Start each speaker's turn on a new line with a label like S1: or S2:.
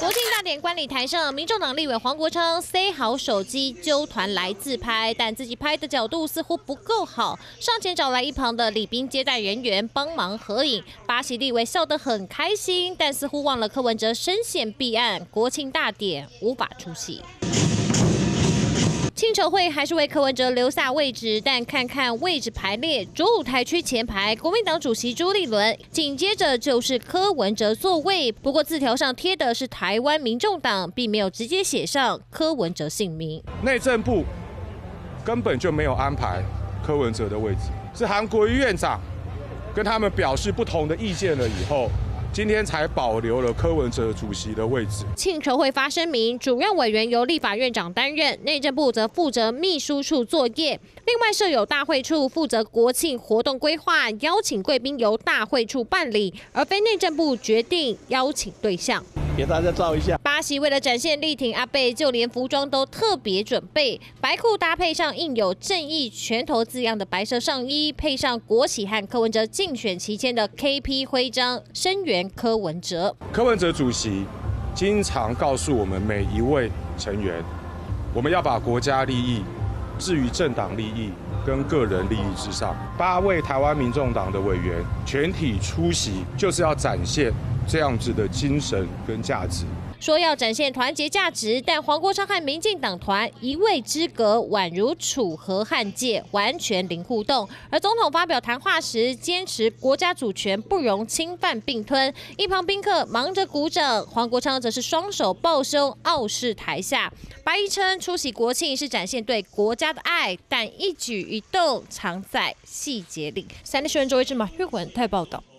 S1: 国庆大典观礼台上，民众党立委黄国昌塞好手机，揪团来自拍，但自己拍的角度似乎不够好，上前找来一旁的礼宾接待人员帮忙合影。巴西立委笑得很开心，但似乎忘了柯文哲身陷弊案，国庆大典无法出席。庆筹会还是为柯文哲留下位置，但看看位置排列，主舞台区前排，国民党主席朱立伦，紧接着就是柯文哲座位。不过字条上贴的是台湾民众党，并没有直接写上柯文哲姓名。
S2: 内政部根本就没有安排柯文哲的位置，是韩国瑜院长跟他们表示不同的意见了以后，今天才保留了柯文哲主席的位置。
S1: 庆筹会发声明，主任委员由立法院长担任，内政部则负责秘书处作业。另外设有大会处负责国庆活动规划，邀请贵宾由大会处办理，而非内政部决定邀请对象。
S3: 给大家照一下。
S1: 巴西为了展现力挺阿贝，就连服装都特别准备，白裤搭配上印有正义拳头字样的白色上衣，配上国旗和柯文哲竞选期间的 KP 徽章，声援柯文哲。
S2: 柯文哲主席经常告诉我们每一位成员，我们要把国家利益置于政党利益跟个人利益之上。8位台湾民众党的委员全体出席，就是要展现这样子的精神跟价值。
S1: 说要展现团结价值，但黄国昌和民进党团一位之隔，宛如楚河汉界，完全零互动。而总统发表谈话时，坚持国家主权不容侵犯并吞，一旁宾客忙着鼓掌，黄国昌则是双手抱胸，傲视台下。白衣称出席国庆是展现对国家的爱，但一举一动藏在细节里。三立新闻周一至马玉文台报道。